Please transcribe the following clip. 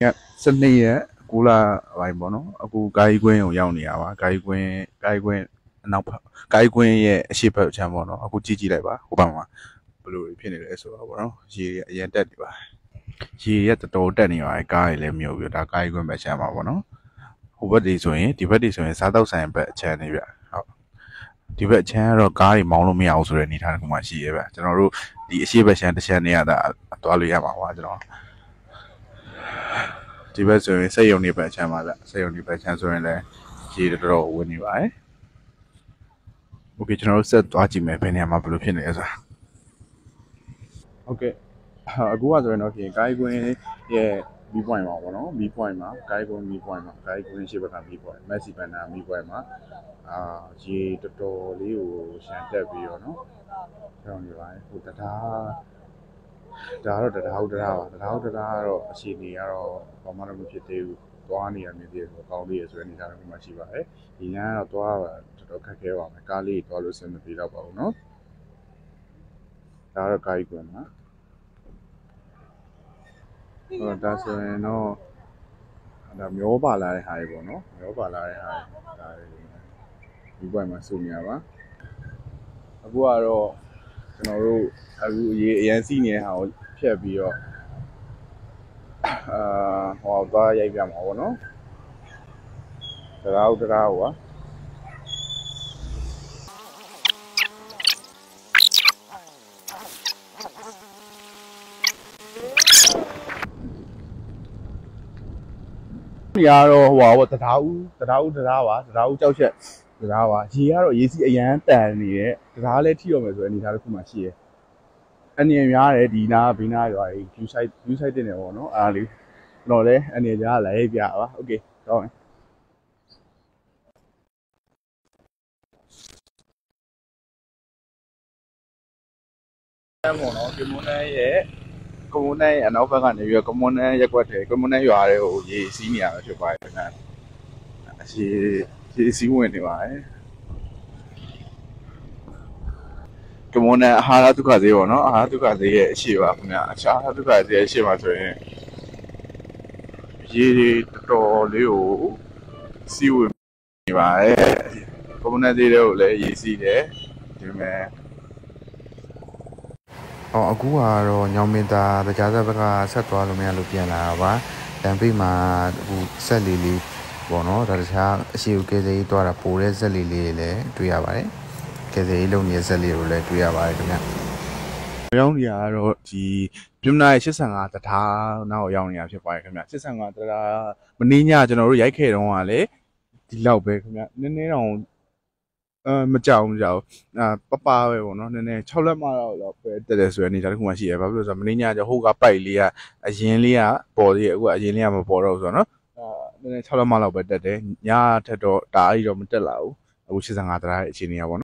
စနေရက်ကူလာဘိုင်ပေါ့နော်အခုကာကြီးကွင်းကိုရောက်နေရပါကာကြီးကွင်းအနောက်ဘက်ကာကြီးကွင်းရဲ့အရှိတ်ဘက်ချမ်းပေါ့နော်အခုကြည့်လိုက်ပါဟိုဘက်မှာဘယ်လိုဖြစ်နေလဲဆိုတော့ပေါ့နော်ရေအရင်တက်နေပါရေရက်တော်တော်တက်နေပါတယ်ကားတွေလည်းမြို့ပြီးဒါကာကြီးကွင်းဘက်ချမ်းပါပေါ့နော်ဟိုဘက်တွေဆိုရင်ဒီဘက်တွေဆိုရင်စားတော့ဆိုင်ဘက်အချမ်းနေဗျဟုတ်ဒီဘက်အချမ်းကတော့ကားတွေမောင်းလို့မရအောင်ဆိုတဲ့အနေထားတစ်ခုမှရှိရဲဗျကျွန်တော်တို့ဒီအရှိတ်ဘက်ချမ်းတစ်ချမ်းနေရတာသွားလို့ရမှာပါကျွန်တော်ဒီဘက်ဆိုရင်စက်ရုံတွေဘက်ချမ်းပါဗျစက်ရုံတွေဘက်ချမ်းဆိုရင်လည်းရေတော်တော်ဝင်နေပါတယ်โอเคကျွန်တော်တို့ဆက်သွားကြည့်မယ်ဘယ်နေရာမှာဘယ်လိုဖြစ်နေလဲဆိုတာဟုတ်ကဲ့အခုကဆိုရင်တော့ပြင်ကာကြီးကွင်းရဲ့မီးပွိုင်ပါပေါ့နော်မီးပွိုင်မှာကာကြီးကွင်းမီးပွိုင်မှာကာကြီးကွင်းရှိဘက်ကမီးပွိုင်မက်ဆီဘန်နာမီးပွိုင်မှာရေတော်တော်လေးကိုရှန်တက်ပြီးတော့နော်ကြောင်နေပါတယ်ဟိုတရားဒါကတော့တရားဟုတ်တရားပါတရားဟုတ်တရားကတော့အခြေအနေကတော့ဘာမှတော့မဖြစ်သေးဘူးသွားနေရနေသေးတယ်ဆိုတော့ကောင်းသေးရဆိုတဲ့အနေအထားမျိုးမှရှိပါတယ်ဒီညကတော့သွားတော်တော်ခက်ခဲပါမယ်ကားလေးသွားလို့စင်မပြေတော့ပါဘူးနော်ဒါကတော့ကာကြီးကွင်းမှာဒါဆိုရင်တော့ဒါမျောပါလာတဲ့ဟာတွေပေါ့နော်မျောပါလာတဲ့ဟာဒါဒီဘက်မှာစုနေရပါအခုကတော့ကျွန်တော်တို့အခုအရင်စီးနေတဲ့ဟာကိုဖြတ်ပြီးတော့ဟောသွားရိုက်ပြမှာပေါ့နော်တရားဟုတ်တရားဟုတ်ပါဒီကတော့ဟိုပါတရားဦးတရားပါတရားဦးကြောက်ချက်တရားပါရေကတော့ရေစီအရန်တန်နေတဲ့တရားလည်းထိရမယ်ဆိုတဲ့အနေအထားတစ်ခုမှရှိရဲအနေများတယ်ဒီနာဘီနာရွာကြီး view site တင်နေပေါ့နော်အားလေးကျွန်တော်လည်းအနေကြားလာရိုက်ပြပါโอเคတော့ပေါ့နော်ကွန်မွန်နဲ့ရဲ့အနောက်ဘက်ကနေပြီးတော့ကွန်မွန်နဲ့ရက်ွက်တယ်ကွန်မွန်နဲ့ရွာတဲ့ဟိုရေစီးနေရမှာဖြစ်ပါတယ်ခင်ဗျရေစီးဝင်နေပါတယ်ကွန်မွန်နဲ့အာဟာရဒုက္ခဈေးပေါ့နော်အာဟာရဒုက္ခဈေးရဲ့အရှိပါခင်ဗျအခြားဒုက္ခဈေးရဲ့အရှိပါဆိုရင်ရေတော်တော်လေးကိုစီးဝင်နေပါတယ်ကွန်မွန်နဲ့ဈေးတွေကိုလည်းရေစီးတယ်ဒီမဲ့အခုကတော့ညောင်မင်းသားတရားစဘက်ကဆက်သွားလို့မရလို့ပြန်လာတာပါတန်ပိတ်မှာအခုဆက်လေးပေါ့နော်ဒါတခြားအရှိကိုကဲစေးသွားတာပိုတဲ့ဆက်လေးတွေလည်းတွေ့ရပါတယ်ကဲစေးလုံးနေတဲ့ဆက်လေးကိုလည်းတွေ့ရပါတယ်ခင်ဗျရောင်းနေရတော့ဒီပြမနာရဲ့85တထားနောက်ရောက်နေတာဖြစ်ပါတယ်ခင်ဗျ85တထားမင်းညကျွန်တော်တို့ရိုက်ခဲ့တော့ကလည်းဒီလောက်ပဲခင်ဗျနည်းနည်းတော့မကြောက်ပပပဲပေါ့နော်နည်းနည်း6လက်မှတော့ပဲတက်တယ်ဆိုတဲ့အနေထားတစ်ခုမှရှိရဘာဖြစ်လို့ဆိုတော့မင်းညကျဟိုကပိုက်လေးကအရင်လေးကပေါ်သေးတယ်အခုကအရင်လေးကမပေါ်တော့ဘူးဆိုတော့နော်နည်းနည်း6လက်မှလောက်ပဲတက်တယ်ညထက်တော့ဒါအကြီးတော့မတက်လာဘူးအခု85တရာရဲ့အခြေအနေကပေါ့